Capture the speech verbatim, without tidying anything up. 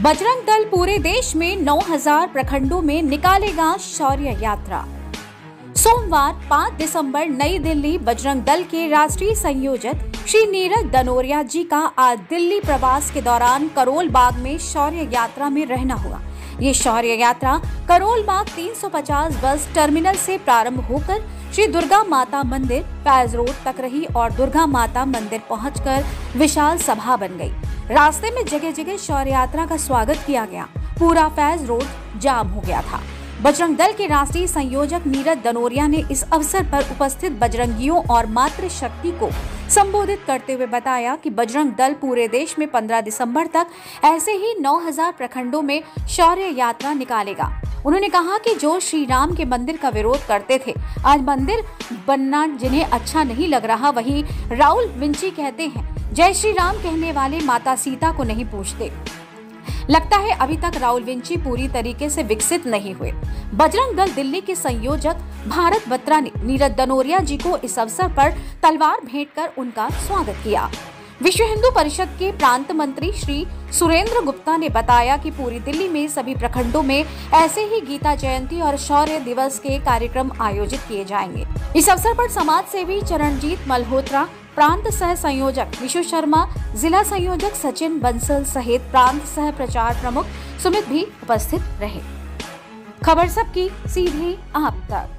बजरंग दल पूरे देश में नौ हज़ार प्रखंडों में निकालेगा शौर्य यात्रा। सोमवार पाँच दिसंबर नई दिल्ली बजरंग दल के राष्ट्रीय संयोजक श्री नीरज दनोरिया जी का आज दिल्ली प्रवास के दौरान करोल बाग में शौर्य यात्रा में रहना होगा। ये शौर्य यात्रा करोल बाग तीन सौ पचास बस टर्मिनल से प्रारंभ होकर श्री दुर्गा माता मंदिर फैज रोड तक रही और दुर्गा माता मंदिर पहुंचकर विशाल सभा बन गई। रास्ते में जगह जगह शौर्य यात्रा का स्वागत किया गया। पूरा फैज रोड जाम हो गया था। बजरंग दल के राष्ट्रीय संयोजक नीरज दनोरिया ने इस अवसर पर उपस्थित बजरंगियों और मातृ शक्ति को संबोधित करते हुए बताया कि बजरंग दल पूरे देश में पंद्रह दिसंबर तक ऐसे ही नौ हज़ार प्रखंडों में शौर्य यात्रा निकालेगा। उन्होंने कहा कि जो श्री राम के मंदिर का विरोध करते थे, आज मंदिर बनना जिन्हें अच्छा नहीं लग रहा, वही राहुल विंची कहते हैं जय श्री राम कहने वाले माता सीता को नहीं पूछते। लगता है अभी तक राहुल विंची पूरी तरीके से विकसित नहीं हुए। बजरंग दल दिल्ली के संयोजक भारत बत्रा ने नीरज दनोरिया जी को इस अवसर पर तलवार भेंट कर उनका स्वागत किया। विश्व हिंदू परिषद के प्रांत मंत्री श्री सुरेंद्र गुप्ता ने बताया कि पूरी दिल्ली में सभी प्रखंडों में ऐसे ही गीता जयंती और शौर्य दिवस के कार्यक्रम आयोजित किए जाएंगे। इस अवसर पर समाज सेवी चरणजीत मल्होत्रा, प्रांत सह संयोजक विशु शर्मा, जिला संयोजक सचिन बंसल सहित प्रांत सह प्रचार प्रमुख सुमित भी उपस्थित रहे। खबर सबकी सीधे आप तक।